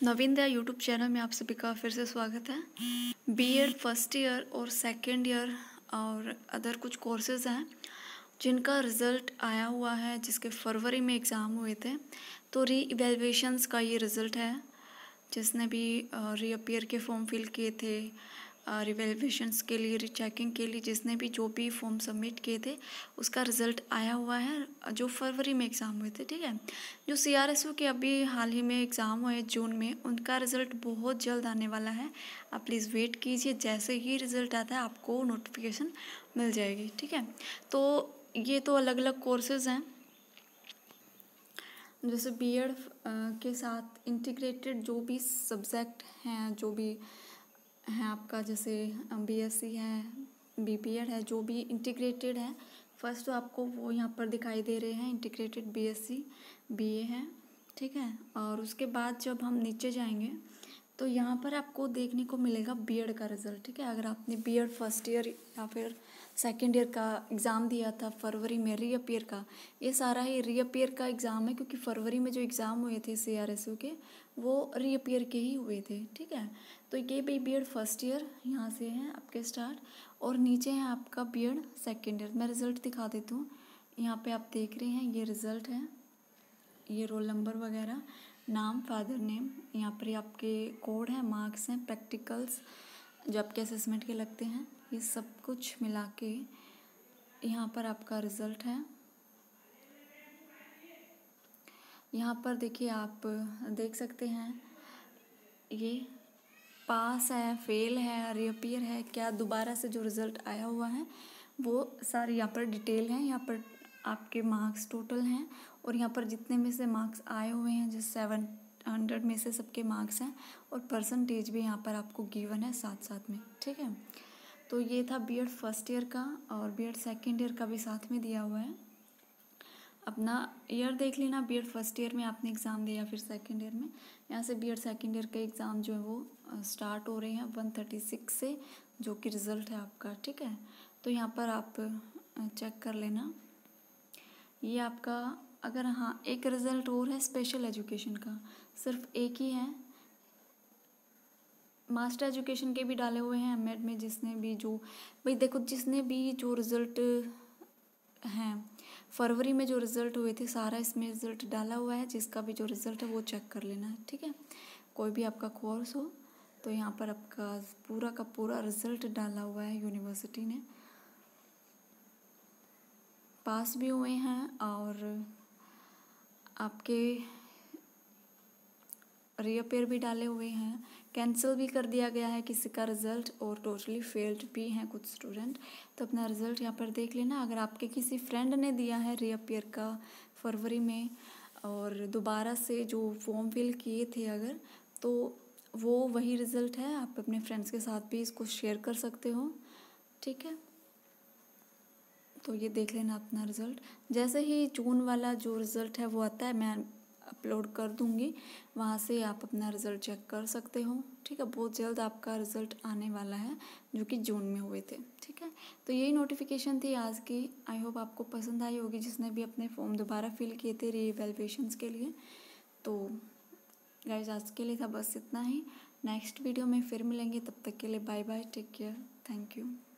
नविंद्या YouTube channel में आप सभी का फिर से स्वागत है। बीएड फर्स्ट ईयर और सेकेंड ईयर और अदर कुछ कोर्सेज़ हैं जिनका रिज़ल्ट आया हुआ है, जिसके फरवरी में एग्ज़ाम हुए थे। तो री इवेल्युएशंस का ये रिज़ल्ट है। जिसने भी रीअपियर के फॉर्म फिल किए थे, रिवेल्युएशंस के लिए, रीचेकिंग के लिए, जिसने भी जो भी फॉर्म सबमिट किए थे उसका रिज़ल्ट आया हुआ है, जो फरवरी में एग्ज़ाम हुए थे। ठीक है, जो CRSU के अभी हाल ही में एग्ज़ाम हुए जून में, उनका रिज़ल्ट बहुत जल्द आने वाला है। आप प्लीज़ वेट कीजिए, जैसे ही रिज़ल्ट आता है आपको नोटिफिकेशन मिल जाएगी। ठीक है, तो ये तो अलग अलग कोर्सेज़ हैं। जैसे बीएड के साथ इंटीग्रेटेड जो भी सब्जेक्ट हैं, जो भी हैं आपका, जैसे BSc है, BPEd है, जो भी इंटीग्रेटेड है, फर्स्ट तो आपको वो यहाँ पर दिखाई दे रहे हैं, इंटीग्रेटेड BSc BA है। ठीक है, और उसके बाद जब हम नीचे जाएंगे तो यहाँ पर आपको देखने को मिलेगा बीएड का रिज़ल्ट। ठीक है, अगर आपने बीएड फर्स्ट ईयर या फिर सेकेंड ईयर का एग्ज़ाम दिया था फरवरी में रीअपियर का, ये सारा ही रीअपियर का एग्ज़ाम है, क्योंकि फरवरी में जो एग्ज़ाम हुए थे CRSU के वो रीअपियर के ही हुए थे। ठीक है, तो ये भी बीएड फर्स्ट ईयर यहाँ से है आपके स्टार्ट, और नीचे है आपका बीएड सेकेंड ईयर। मैं रिज़ल्ट दिखा देती हूँ। यहाँ पे आप देख रहे हैं ये रिज़ल्ट है, ये रोल नंबर वगैरह, नाम, फादर नेम, यहाँ पर आपके कोड है, मार्क्स हैं, प्रैक्टिकल्स जो आपके असेसमेंट के लगते हैं, ये सब कुछ मिला के यहाँ पर आपका रिज़ल्ट है। यहाँ पर देखिए, आप देख सकते हैं ये पास है, फेल है, रीअपियर है, क्या दोबारा से जो रिज़ल्ट आया हुआ है वो सारी यहाँ पर डिटेल है। यहाँ पर आपके मार्क्स टोटल हैं, और यहाँ पर जितने में से मार्क्स आए हुए हैं, जैसे 700 में से सबके मार्क्स हैं, और परसेंटेज भी यहाँ पर आपको गिवन है साथ साथ में। ठीक है, तो ये था बीएड फर्स्ट ईयर का, और बीएड सेकेंड ईयर का भी साथ में दिया हुआ है। अपना ईयर देख लेना, बीएड फर्स्ट ईयर में आपने एग्ज़ाम दिया, फिर सेकेंड ईयर में। यहाँ से बीएड सेकेंड ईयर के एग्ज़ाम जो है वो स्टार्ट हो रहे हैं 136 से, जो कि रिज़ल्ट है आपका। ठीक है, तो यहाँ पर आप चेक कर लेना। ये आपका, अगर हाँ एक रिज़ल्ट और है स्पेशल एजुकेशन का, सिर्फ एक ही है। मास्टर एजुकेशन के भी डाले हुए हैं एमएड में, जिसने भी जो भाई देखो, जिसने भी जो रिज़ल्ट हैं फरवरी में जो रिज़ल्ट हुए थे, सारा इसमें रिज़ल्ट डाला हुआ है। जिसका भी जो रिज़ल्ट है वो चेक कर लेना है। ठीक है, कोई भी आपका कोर्स हो तो यहाँ पर आपका पूरा का पूरा रिज़ल्ट डाला हुआ है यूनिवर्सिटी ने। पास भी हुए हैं और आपके रीअपियर भी डाले हुए हैं, कैंसिल भी कर दिया गया है किसी का रिज़ल्ट, और टोटली फेल्ड भी हैं कुछ स्टूडेंट। तो अपना रिज़ल्ट यहाँ पर देख लेना। अगर आपके किसी फ्रेंड ने दिया है रीअपियर का फरवरी में, और दोबारा से जो फॉर्म फिल किए थे अगर, तो वो वही रिज़ल्ट है। आप अपने फ्रेंड्स के साथ भी इसको शेयर कर सकते हो। ठीक है, तो ये देख लेना अपना रिज़ल्ट। जैसे ही जून वाला जो रिज़ल्ट है वो आता है, मैं अपलोड कर दूँगी, वहाँ से आप अपना रिज़ल्ट चेक कर सकते हो। ठीक है, बहुत जल्द आपका रिज़ल्ट आने वाला है, जो कि जून में हुए थे। ठीक है, तो यही नोटिफिकेशन थी आज की। आई होप आपको पसंद आई होगी, जिसने भी अपने फॉर्म दोबारा फिल किए थे रीवैल्यूएशंस के लिए। तो गाइस, आज के लिए था बस इतना ही। नेक्स्ट वीडियो में फिर मिलेंगे, तब तक के लिए bye bye, take care, thank you.